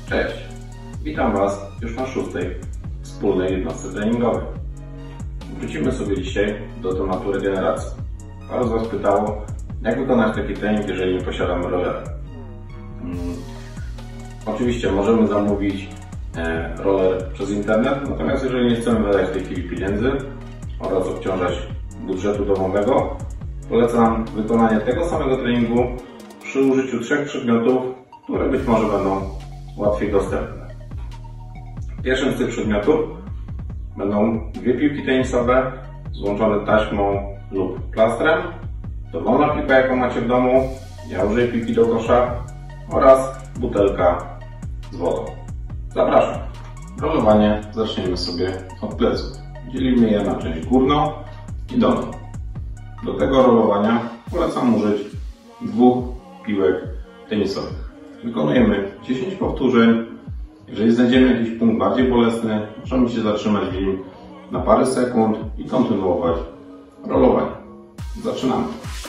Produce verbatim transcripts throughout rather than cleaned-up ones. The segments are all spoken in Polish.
Cześć, witam Was już na szóstej wspólnej jednostce treningowej. Wrócimy sobie dzisiaj do tematu regeneracji. Paru z Was pytało, jak wykonać taki trening, jeżeli nie posiadamy rollera. Hmm. Oczywiście możemy zamówić e, roller przez internet, natomiast jeżeli nie chcemy wydać w tej chwili pieniędzy oraz obciążać budżetu domowego, polecam wykonanie tego samego treningu przy użyciu trzech przedmiotów, które być może będą łatwiej dostępne. Pierwszym z tych przedmiotów będą dwie piłki tenisowe złączone taśmą lub plastrem, dowolna piłka, jaką macie w domu, ja użyję piłki do kosza oraz butelka z wodą. Zapraszam. Rolowanie zaczniemy sobie od pleców. Dzielimy je na część górną i dolną. Do tego rolowania polecam użyć dwóch piłek tenisowych. Wykonujemy dziesięć powtórzeń. Jeżeli znajdziemy jakiś punkt bardziej bolesny, możemy się zatrzymać w nim na parę sekund i kontynuować rolowanie. Zaczynamy.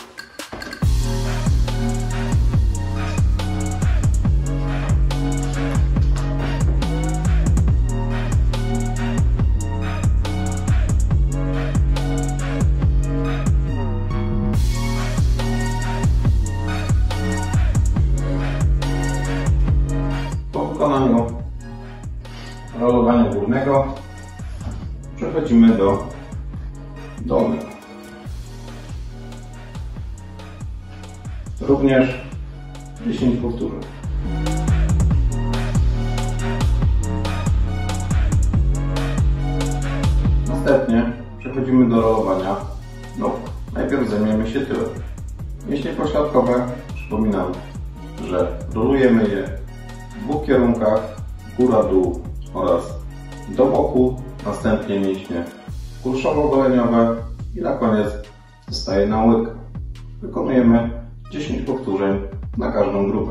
Po wykonaniu rolowania górnego przechodzimy do dolnego. Również dziesięć powtórzeń. Następnie przechodzimy do rolowania nóg. Najpierw zajmiemy się tyłem. Mięśnie pośladkowe, przypominam, że rolujemy je w dwóch kierunkach, góra-dół oraz do boku, następnie mięśnie kulszowo-goleniowe i na koniec zostaje nam łydka. Wykonujemy dziesięć powtórzeń na każdą grupę.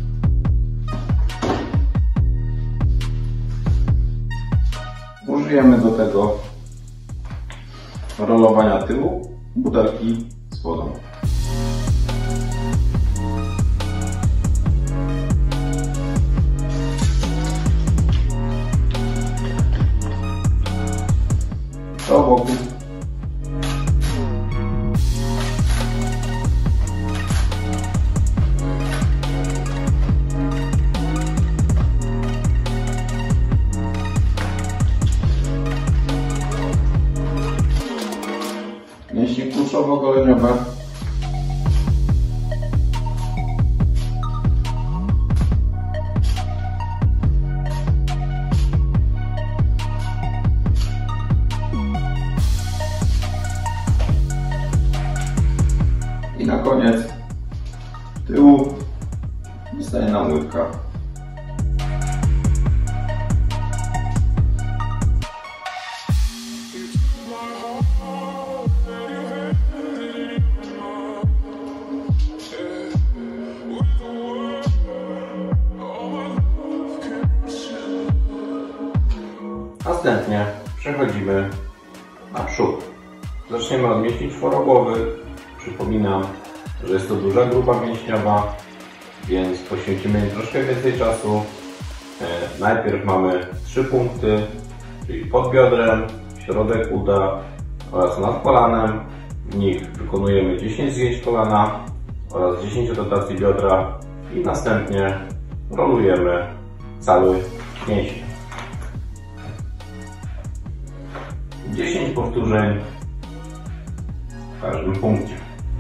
Użyjemy do tego rolowania tyłu butelki z wodą. Do boku. Mięśnie kulszowo-goleniowe. I na koniec tyłu zostaje nam łydka. Następnie przechodzimy na przód. Zaczniemy od mięśni czworogłowych. Przypominam, że jest to duża grupa mięśniowa, więc poświęcimy im troszkę więcej czasu. Najpierw mamy trzy punkty, czyli pod biodrem, środek uda oraz nad kolanem. W nich wykonujemy dziesięć zgięć kolana oraz dziesięć rotacji biodra i następnie rolujemy cały mięsień. dziesięć powtórzeń w każdym punkcie.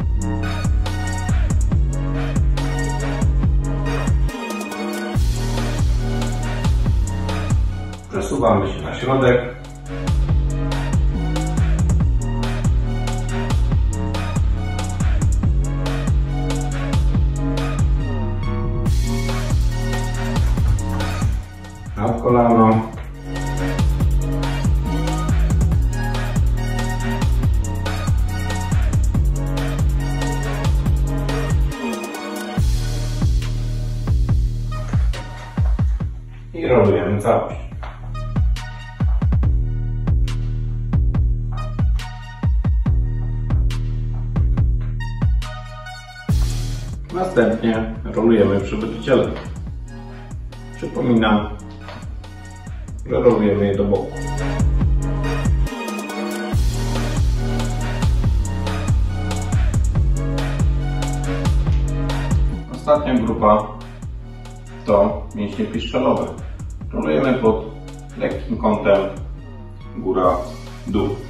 Przesuwamy się na środek. Nad kolano. I rolujemy całość. Następnie rolujemy przybyt ciele. Przypominam, że rolujemy je do boku. Ostatnia grupa to mięśnie piszczelowe. Rolujemy pod lekkim kątem góra-dół.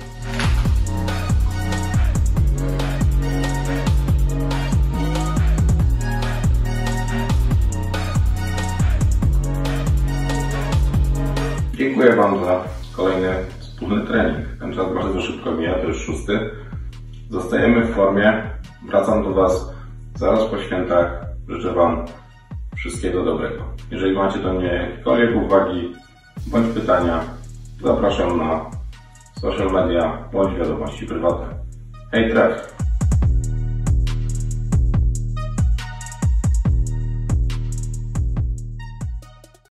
Dziękuję Wam za kolejny wspólny trening. Ten czas bardzo szybko mija, to już szósty. Zostajemy w formie. Wracam do Was zaraz po świętach. Życzę Wam wszystkiego dobrego. Jeżeli macie do mnie jakiekolwiek uwagi bądź pytania, zapraszam na social media bądź wiadomości prywatne. Hej, tref!